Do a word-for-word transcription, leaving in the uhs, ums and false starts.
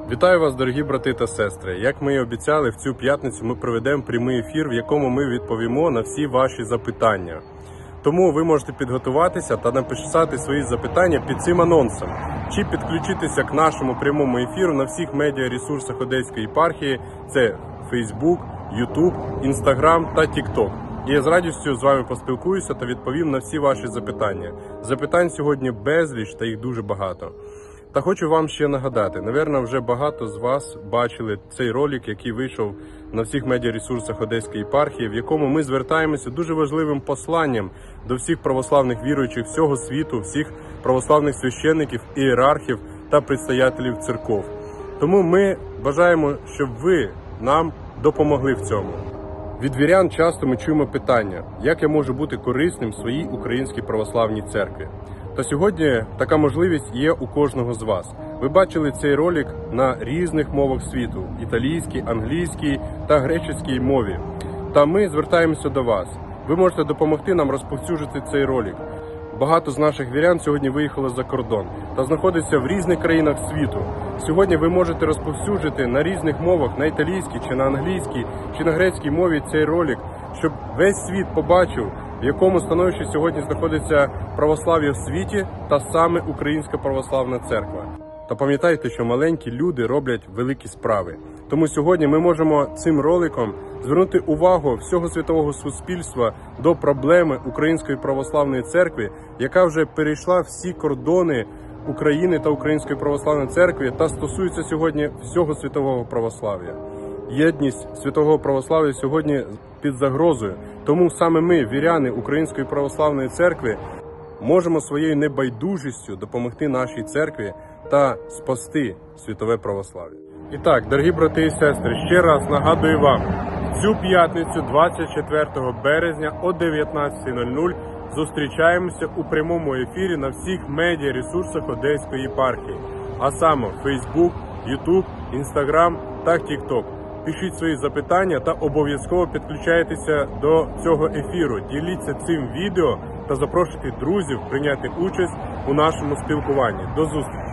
Вітаю вас, дорогі брати та сестри! Як ми і обіцяли, в цю п'ятницю ми проведемо прямий ефір, в якому ми відповімо на всі ваші запитання. Тому ви можете підготуватися та написати свої запитання під цим анонсом, чи підключитися к нашому прямому ефіру на всіх медіаресурсах Одеської єпархії – це Facebook, YouTube, Instagram та TikTok. І я з радістю з вами поспілкуюся та відповім на всі ваші запитання. Запитань сьогодні безліч та їх дуже багато. Та хочу вам ще нагадати, напевно, вже багато з вас бачили цей ролик, який вийшов на всіх медіаресурсах Одеської єпархії, в якому ми звертаємося дуже важливим посланням до всіх православних віруючих всього світу, всіх православних священників, ієрархів та предстоятелів церков. Тому ми бажаємо, щоб ви нам допомогли в цьому. Від вірян часто ми чуємо питання, як я можу бути корисним своїй українській православній церкві. Та сьогодні така можливість є у кожного з вас. Ви бачили цей ролик на різних мовах світу – італійській, англійській та греческій мові. Та ми звертаємося до вас. Ви можете допомогти нам розповсюджити цей ролик. Багато з наших вірян сьогодні виїхало за кордон та знаходяться в різних країнах світу. Сьогодні ви можете розповсюджити на різних мовах, на італійській, чи на англійській, чи на грецькій мові цей ролик, щоб весь світ побачив, в якому становищі сьогодні знаходиться православ'я в світі та саме Українська православна церква. Та пам'ятайте, що маленькі люди роблять великі справи. Тому сьогодні ми можемо цим роликом звернути увагу всього світового суспільства до проблеми Української православної церкви, яка вже перейшла всі кордони України та Української православної церкви та стосується сьогодні всього світового православ'я. Єдність світового православ'я сьогодні під загрозою. Тому саме ми, віряни Української православної церкви, можемо своєю небайдужістю допомогти нашій церкві та спасти світове православ'я. І так, дорогі брати і сестри, ще раз нагадую вам, цю п'ятницю, двадцять четвертого березня о дев'ятнадцятій нуль нуль зустрічаємося у прямому ефірі на всіх медіаресурсах Одеської єпархії, а саме Facebook, YouTube, Instagram та TikTok. Пишіть свої запитання та обов'язково підключайтеся до цього ефіру. Діліться цим відео та запрошуйте друзів прийняти участь у нашому спілкуванні. До зустрічі!